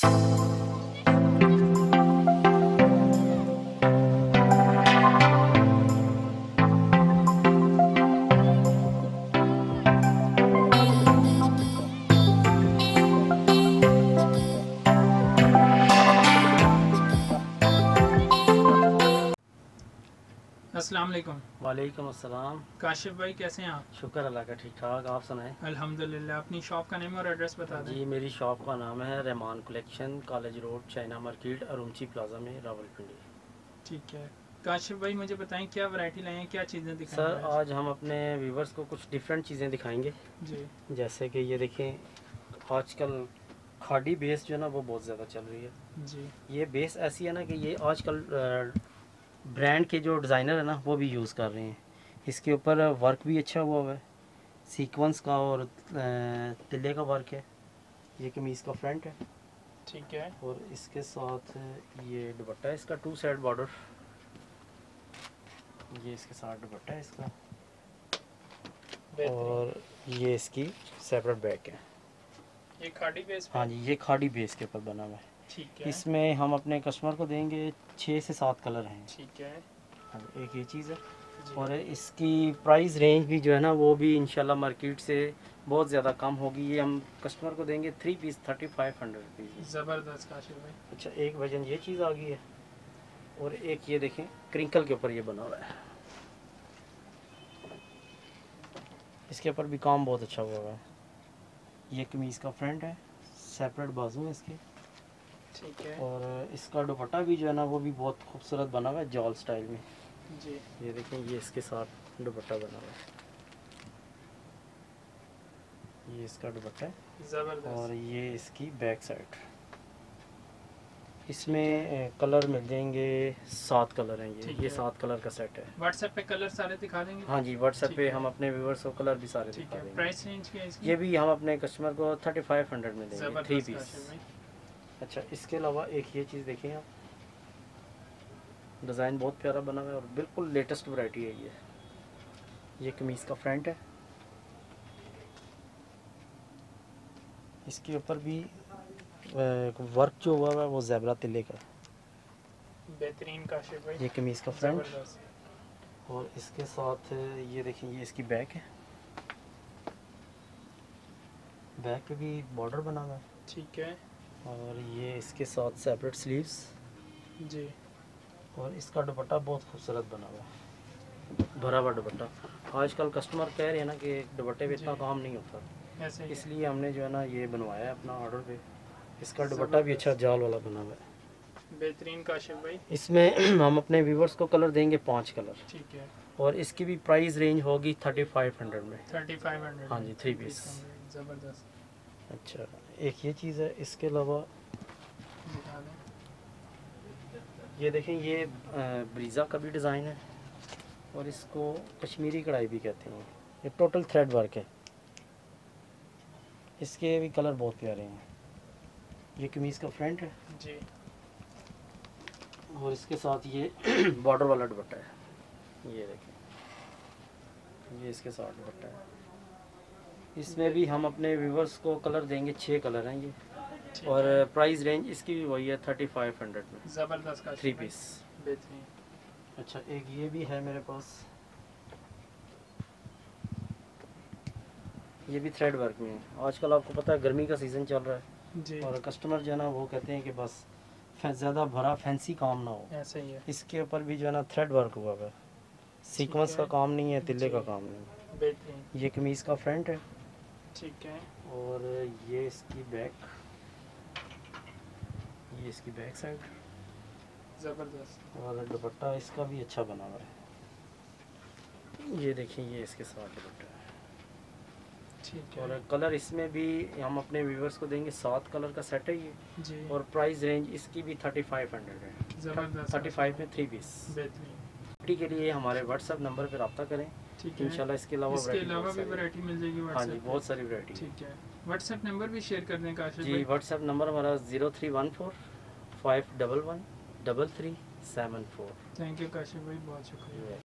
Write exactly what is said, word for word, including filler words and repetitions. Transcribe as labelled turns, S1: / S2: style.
S1: अस्सलाम वालेकुम।
S2: वालेकुम अस्सलाम।
S1: काशिफ भाई कैसे हैं आप?
S2: शुक्र अल्लाह का, ठीक ठाक। आप सुनाएं?
S1: अल्हम्दुलिल्लाह। अपनी शॉप का नेम और एड्रेस बता दें।
S2: जी, मेरी शॉप का नाम है Rahman collection, college road, China market, Arunchi plaza में, रावलपिंडी।
S1: ठीक है काशिफ भाई, मुझे बताएं क्या वैरायटी लाए हैं, क्या चीज़ें दिखाएंगे
S2: सर आज? आज हम अपने व्यूवर्स को कुछ डिफरेंट चीज़ें दिखाएंगे
S1: जी।
S2: जैसे कि ये देखें, आजकल खाड़ी बेस जो है ना वो बहुत ज़्यादा चल रही है
S1: जी। ये
S2: बेस ऐसी है ना कि ये आजकल ब्रांड के जो डिज़ाइनर है ना वो भी यूज़ कर रहे हैं। इसके ऊपर वर्क भी अच्छा हुआ हुआ है, सीक्वेंस का और तिल्ले का वर्क है। ये कमीज़ का फ्रंट है,
S1: ठीक है।
S2: और इसके साथ ये दुपट्टा है इसका, टू साइड बॉर्डर। ये इसके साथ दुपट्टा है इसका, और ये इसकी सेपरेट बैक है।
S1: ये खाड़ी बेस?
S2: हाँ जी, ये खाड़ी बेस के ऊपर बना हुआ है।
S1: ठीक है।
S2: इसमें हम अपने कस्टमर को देंगे छः से सात कलर हैं।
S1: ठीक है।
S2: हाँ, एक ये चीज़ है। और इसकी प्राइस रेंज भी जो है ना वो भी इंशाल्लाह मार्केट से बहुत ज़्यादा कम होगी। ये हम कस्टमर को देंगे three piece thirty five hundred rupees.
S1: ज़बरदस्त काशिफ भाई।
S2: अच्छा, एक वजन ये चीज़ आ गई है, और एक ये देखें क्रिंकल के ऊपर ये बना हुआ है। इसके ऊपर भी काम बहुत अच्छा हुआ है। ये कमीज़ का फ्रंट है, सेपरेट बाजू है इसके।
S1: ठीक है।
S2: और इसका दुपट्टा भी जो है ना वो भी बहुत खूबसूरत बना हुआ है, जॉल स्टाइल में।
S1: जी।
S2: ये देखें, ये इसके साथ दुपट्टा बना हुआ है। ये इसका दुपट्टा है,
S1: ज़बरदस्त।
S2: और ये इसकी बैक साइड। इसमें कलर मिल जाएंगे, सात कलर हैं। ये ये सात कलर का सेट है।
S1: व्हाट्सएप पे कलर सारे दिखा देंगे?
S2: हाँ जी, व्हाट्सएप पे हम अपने व्यूवर्स को कलर भी सारे दिखा देंगे।
S1: प्राइस रेंज क्या है इसकी?
S2: ये भी हम अपने कस्टमर को थर्टी फाइव हंड्रेड में देंगे, थ्री पीस। अच्छा, इसके अलावा एक ये चीज़ देखें आप, डिज़ाइन बहुत प्यारा बना हुआ है और बिल्कुल लेटेस्ट वैरायटी है ये। ये कमीज़ का फ्रंट है, इसके ऊपर भी वर्क जो हुआ हुआ है वो ज़ेबरा तिल्ले का।
S1: बेहतरीन काशिफ भाई।
S2: ये कमीज़ का फ्रंट, और इसके साथ ये देखें, ये इसकी बैक है। बैक पे भी बॉर्डर बना हुआ है।
S1: ठीक है।
S2: और ये इसके साथ सेपरेट स्लीव्स
S1: जी।
S2: और इसका दुपट्टा बहुत खूबसूरत बना हुआ है, भरा हुआ दुपट्टा। आजकल कस्टमर कह रहे हैं ना कि दुपट्टे पे इतना काम नहीं होता,
S1: ऐसे
S2: इसलिए हमने जो है ना ये बनवाया है अपना ऑर्डर पे। इसका दुपट्टा भी अच्छा जाल वाला बना हुआ है,
S1: बेहतरीन काशिफ भाई। इसमें
S2: हम अपने व्यूवर्स को कलर देंगे पाँच कलर।
S1: ठीक है।
S2: और इसकी भी प्राइस रेंज होगी थर्टी फाइव हंड्रेड में।
S1: थर्टी फाइव हंड्रेड
S2: हाँ जी, थ्री पीस।
S1: ज़बरदस्त।
S2: अच्छा, एक ये चीज़ है। इसके अलावा ये देखें, ये ब्रीज़ा का भी डिज़ाइन है, और इसको कश्मीरी कढ़ाई भी कहते हैं। ये टोटल थ्रेड वर्क है, इसके भी कलर बहुत प्यारे हैं। ये कमीज़ का फ्रंट है
S1: जी,
S2: और इसके साथ ये बॉर्डर वाला दुपट्टा है। ये देखें, ये इसके साथ दुपट्टा है। इसमें भी हम अपने व्यूवर्स को कलर देंगे, छः कलर हैं ये, और प्राइस रेंज इसकी भी वही है थर्टी फाइव हंड्रेड में।
S1: ज़बरदस्त का
S2: थ्री पीस,
S1: बेहतरीन।
S2: अच्छा, एक ये भी है मेरे पास, ये भी थ्रेड वर्क में है। आजकल आपको पता है गर्मी का सीज़न चल रहा है जी, और कस्टमर जो है ना वो कहते हैं कि बस ज़्यादा भरा फैंसी काम ना हो।
S1: ऐसे ही है।
S2: इसके ऊपर भी जो है ना थ्रेड वर्क हुआ है, सीक्वेंस का काम नहीं है, तिल्ले का काम नहीं है।
S1: बेहतरीन।
S2: ये कमीज़ का फ्रंट है,
S1: ठीक है।
S2: और ये इसकी बैक, ये इसकी बैक साइड,
S1: ज़बरदस्त।
S2: और दुपट्टा इसका भी अच्छा बना हुआ है। ये देखिए, ये इसके साथ दुपट्टा है।
S1: ठीक है।
S2: और कलर इसमें भी हम अपने व्यूवर्स को देंगे, सात कलर का सेट है ये जी, और प्राइस रेंज इसकी भी थर्टी फाइव हंड्रेड है।
S1: ज़बरदस्त।
S2: थर्टी फाइव में थ्री पीस।
S1: बेहतरीन।
S2: के लिए हमारे व्हाट्सएप नंबर पर रब्ता करें इंशाल्लाह। इसके अलावा
S1: इसके अलावा भी वैरायटी मिल जाएगी।
S2: हाँ जी, बहुत सारी वैरायटी।
S1: ठीक है, व्हाट्सएप नंबर भी शेयर कर दें काशिफ
S2: जी। व्हाट्सएप नंबर हमारा zero three one four five double one double three seven four.
S1: Thank you Kashif भाई, बहुत शुक्रिया।